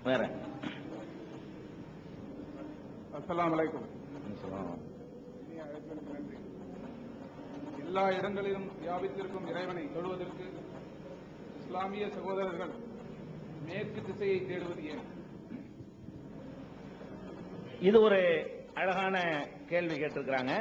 வேற. அஸ்ஸலாமு அலைக்கும். எல்லா இடங்களிலும் வியாபித்திருக்கும் இறைவனை தொழுவதற்கு இஸ்லாமிய சகோதரர்கள் மேற்கு திசையை தேடுவது ஏன்? இது ஒரு அழகான கேள்வி கேட்டிருக்கிறாங்க.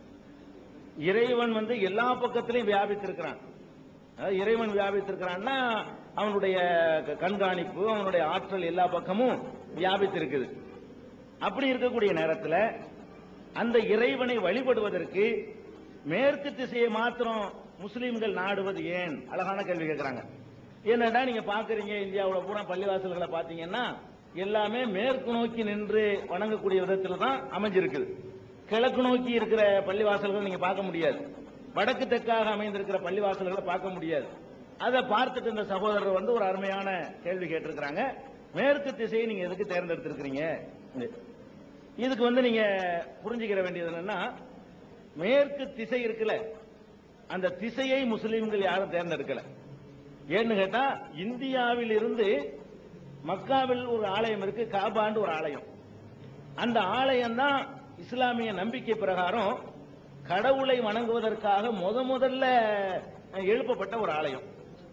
இறைவன் எல்லா பக்கத்திலையும் வியாபித்திருக்கிறான். இறைவன் வியாபித்திருக்கிறான்னா அவனுடைய கண்காணிப்பு, அவனுடைய ஆற்றல் எல்லா பக்கமும் வியாபித்திருக்குது. அப்படி இருக்கக்கூடிய நேரத்தில் அந்த இறைவனை வழிபடுவதற்கு மேற்கு திசையை மாத்திரம் முஸ்லீம்கள் நாடுவது ஏன்? அழகான கேள்வி கேட்கிறாங்க. என்னடா நீங்க பாக்குறீங்க, இந்தியாவில் பூரா பள்ளிவாசல்களை பாத்தீங்கன்னா எல்லாமே மேற்கு நோக்கி நின்று வணங்கக்கூடிய விதத்தில் தான் அமைஞ்சிருக்குது. கிழக்கு நோக்கி இருக்கிற பள்ளிவாசல்கள் நீங்க பார்க்க முடியாது. வடக்கு தெற்காக அமைந்திருக்கிற பள்ளிவாசல்களை பார்க்க முடியாது. அதை பார்த்துட்டு இந்த சகோதரர் ஒரு அருமையான கேள்வி கேட்டிருக்கிறாங்க. மேற்கு திசையை நீங்க எதுக்கு தேர்ந்தெடுத்திருக்கிறீங்க? இதுக்கு நீங்க புரிஞ்சுக்கிற வேண்டியது என்னன்னா, மேற்கு திசை இருக்குல்ல, அந்த திசையை முஸ்லீம்கள் யாரும் தேர்ந்தெடுக்கல. ஏன்னு கேட்டா, இந்தியாவில் இருந்து மக்காவில் ஒரு ஆலயம் இருக்கு, காபாண்டு ஒரு ஆலயம். அந்த ஆலயம் தான் இஸ்லாமிய நம்பிக்கை பிரகாரம் கடவுளை வணங்குவதற்காக முதல்ல எழுப்பப்பட்ட ஒரு ஆலயம்.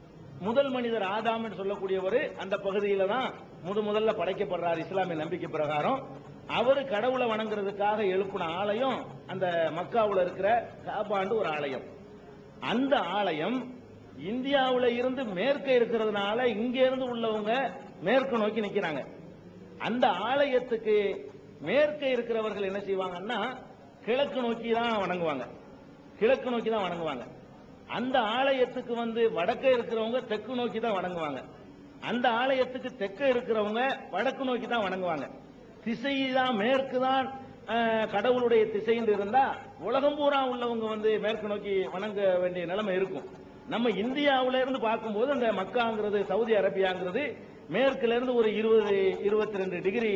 முதல் மனிதர் ஆதாம் என்று சொல்லக்கூடியவர் அந்த பகுதியில தான் முதல்ல படைக்கப்படுறார். இஸ்லாமிய நம்பிக்கை பிரகாரம் அவர் கடவுளை வணங்குறதுக்காக எழுப்பின ஆலயம் அந்த மக்காவில் இருக்கிற காபாண்டு ஒரு ஆலயம். அந்த ஆலயம் இந்தியாவில் இருந்து மேற்கே இருக்கிறதுனால இங்க இருந்து உள்ளவங்க மேற்கு நோக்கி நிக்கிறாங்க. அந்த ஆலயத்துக்கு மேற்கே இருக்கிறவர்கள் என்ன செய்வாங்கன்னா கிழக்கு நோக்கி தான் வணங்குவாங்க. கிழக்கு நோக்கி தான் வணங்குவாங்க. அந்த ஆலயத்துக்கு வடக்கே இருக்கிறவங்க தெற்கு நோக்கி தான் வணங்குவாங்க. அந்த ஆலயத்துக்கு தெற்கே இருக்கிறவங்க வடக்கு நோக்கி தான் வணங்குவாங்க. திசை தான் மேற்கு தான் கடவுளுடைய திசைன்னு இருந்தா உலகம் பூரா உள்ளவங்க மேற்கு நோக்கி வணங்க வேண்டிய நிலைமை இருக்கும். நம்ம இந்தியாவில இருந்து பார்க்கும்போது அந்த மக்காங்கிறது, சவுதி அரேபியாங்கிறது மேற்குல இருந்து ஒரு 20-22 டிகிரி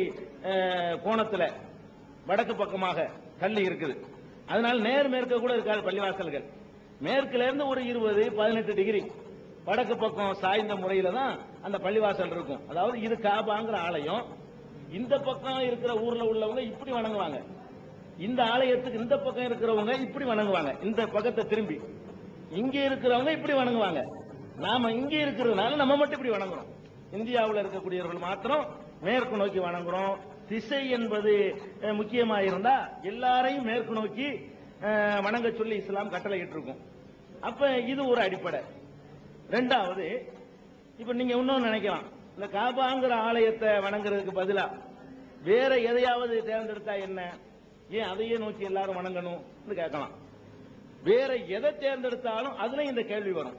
கோணத்துல வடக்கு பக்கமாக தள்ளி இருக்குது. அதனால நேர் மேற்க கூட இருக்காது பள்ளிவாசல்கள். மேற்குல இருந்து ஒரு 20-18 டிகிரி வடக்கு பக்கம் சாய்ந்த முறையில தான் அந்த பள்ளிவாசல் இருக்கும். அதாவது இது காபாங்கிற ஆலயம். இந்த பக்கம் இருக்கிற ஊர்ல உள்ளவங்க இப்படி வணங்குவாங்க. இந்த ஆலயத்துக்கு இந்த பக்கம் இருக்கிறவங்க இப்படி வணங்குவாங்க. இந்த பக்கத்தை திரும்பி இங்க இருக்கிறவங்க இப்படி வணங்குவாங்க. நாம இங்க இருக்கிறதுனால நம்ம மட்டும் இப்படி வணங்குறோம். இந்தியாவில் இருக்கக்கூடியவர்கள் மாத்திரம் மேற்கு நோக்கி வணங்குறோம். திசை என்பது முக்கியமா இருந்தா எல்லாரையும் மேற்கு நோக்கி வணங்க சொல்லி இஸ்லாம் கட்டளையிட்டு இருக்கும். அப்ப இது ஒரு அடிப்படை. ரெண்டாவது, இப்ப நீங்க இன்னொன்னு நினைக்கலாம், இந்த காபாங்கிற ஆலயத்தை வணங்குறதுக்கு பதிலா வேற எதையாவது தேர்ந்தெடுத்தா என்ன, ஏன் அதையே நோக்கி எல்லாரும் வணங்கணும் கேட்கலாம். வேற எதை தேர்ந்தெடுத்தாலும் அதுல இந்த கேள்வி வரும்.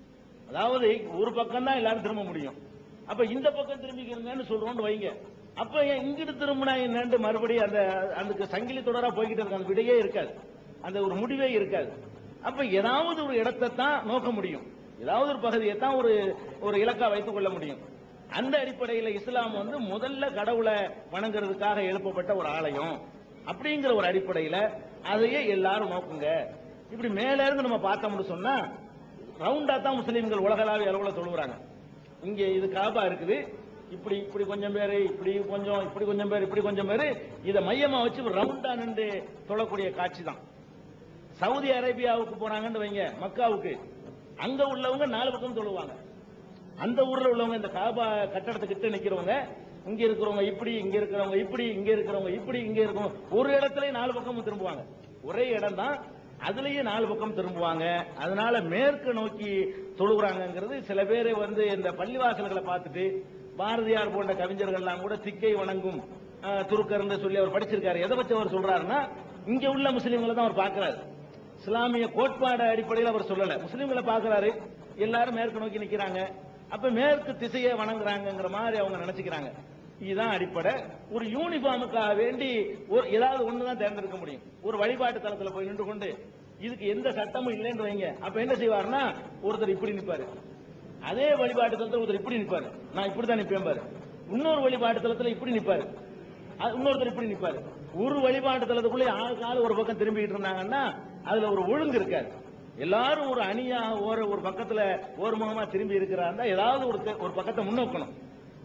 அதாவது ஒரு பக்கம் தான் எல்லாரும் திரும்ப முடியும். அப்ப இந்த பக்கம் திரும்பிக்கிறீங்கன்னு சொல்றோம்னு வைங்க. அப்ப இங்கிட்டு திரும்பினா என்னன்னு மறுபடியும் அந்த சங்கிலி தொடரா போய்கிட்டு இருக்க, அந்த விடையே இருக்காது, அந்த ஒரு முடிவே இருக்காது. அப்ப ஏதாவது ஒரு இடத்தை தான் நோக்க முடியும், ஏதாவது ஒரு பகுதியை தான் ஒரு இலக்கா வைத்துக் கொள்ள முடியும். அந்த அடிப்படையில் இஸ்லாம் முதல்ல கடவுளை வணங்குறதுக்காக எழுப்பப்பட்ட ஒரு ஆலயம் அப்படிங்கிற ஒரு அடிப்படையில் அதையே எல்லாரும் நோக்குங்க. இப்படி மேல இருந்து நம்ம பார்த்தோம்னு சொன்னா ரவுண்டா தான் முஸ்லீம்கள் உலகளாவிய அளவுல தொழுகிறாங்க. இங்க இது காபா இருக்குது, இப்படி இப்படி கொஞ்சம் பேரு, இப்படி கொஞ்சம், இப்படி கொஞ்சம் பேர், இப்படி கொஞ்சம் பேரு, இதை மையமா வச்சு ரவுண்டா நின்று தொழக்கூடிய காட்சி தான். சவுதி அரேபியாவுக்கு போனாங்கன்னு வைங்க, மக்காவுக்கு, அங்க உள்ளவங்க 4 பக்கம் தொழுவாங்க. அந்த ஊர்ல உள்ளவங்க இந்த காபா கட்டடத்துக்கிட்ட நிக்கிறவங்க இங்க இருக்கிறவங்க இப்படி, இங்க இருக்கிறவங்க இப்படி, இங்க இருக்கிறவங்க இப்படி, இங்க இருக்கிறவங்க ஒரு இடத்துல 4 பக்கமும் திரும்புவாங்க. ஒரே இடம் தான், அதுலயே 4 பக்கம் திரும்புவாங்க. அதனால மேற்கு நோக்கி தொழுகிறாங்கிறது சில பேர் இந்த பள்ளிவாசல்களை பார்த்துட்டு, பாரதியார் போன்ற கவிஞர்கள்லாம் கூட திக்கை வணங்கும் துருக்கர்னு சொல்லி அவர் படிச்சிருக்காரு. எதை வச்சு அவர் சொல்றாருன்னா, இங்க உள்ள முஸ்லீம்களை தான் அவர் பார்க்கிறாரு. இஸ்லாமிய கோட்பாடு அடிப்படையில் அவர் சொல்லல, முஸ்லீம்களை பார்க்கிறாரு. எல்லாரும் மேற்கு நோக்கி நிக்கிறாங்க, அப்ப மேற்கு திசையை வணங்குறாங்கிற மாதிரி அவங்க நினைச்சுக்கிறாங்க. இதுதான் அடிப்படை. ஒரு யூனிஃபார்முக்காக வேண்டி ஏதாவது ஒண்ணுதான் தேர்ந்தெடுக்க முடியும். ஒரு வழிபாட்டு தளத்தில் போய் நின்று கொண்டு இதுக்கு எந்த சட்டமும் இல்லைன்னு வைங்க, அப்ப என்ன செய்வாருன்னா ஒருத்தர் இப்படி நிற்பாரு, அதே வழிபாட்டு தளத்தில் ஒருத்தர் இப்படி நிற்பாரு, நான் இப்படிதான் நிற்பேன் பாரு. இன்னொரு வழிபாட்டு தளத்தில் இப்படி நிற்பாரு, இன்னொருத்தர் இப்படி நிற்பாரு. ஒரு வழிபாட்டு தளத்துக்குள்ளே ஆளுக்கு ஒரு பக்கம் திரும்பிட்டு இருந்தாங்கன்னா அதுல ஒரு ஒழுங்கு இருக்காது. எல்லாரும் ஒரு அணியாக ஒரு பக்கத்துல ஒரு முகமா திரும்பி இருக்கிறாருந்தா ஏதாவது ஒரு பக்கத்தை முன்னோக்கணும்.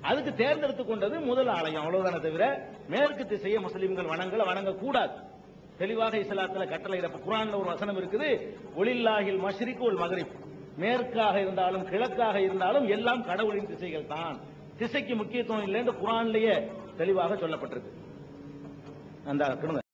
அதுக்கு தேர்ந்தெடுத்து கொண்டது முதல் ஆலயம், அவ்வளவுதானே தவிர மேற்கு திசையை முஸ்லிம்கள் வணங்கக்கூடாது. தெளிவாக இஸ்லாத்துல கட்டளை. குர்ஆன்ல ஒரு வசனம் இருக்குது, ஒலில்லாஹில் மஷ்ரிக் வல் மக்ரிப், மேற்காக இருந்தாலும் கிழக்காக இருந்தாலும் எல்லாம் கடவுளின் திசைகள் தான், திசைக்கு முக்கியத்துவம் இல்லை என்று குர்ஆன்லயே தெளிவாக சொல்லப்பட்டிருக்கு. அந்த